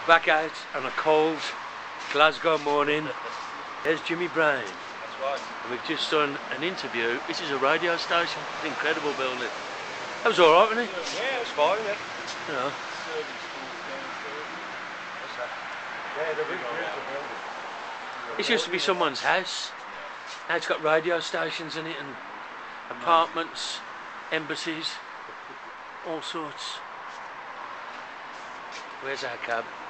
Back out on a cold Glasgow morning. There's Jimmy Brown. That's right. And we've just done an interview. This is a radio station. It's an incredible building. That was alright, wasn't it? Yeah, it was fine, yeah. You know. What's that? Yeah, they're beautiful building. This used to be someone's house. Now it's got radio stations in it and apartments, embassies, all sorts. Where's our cab?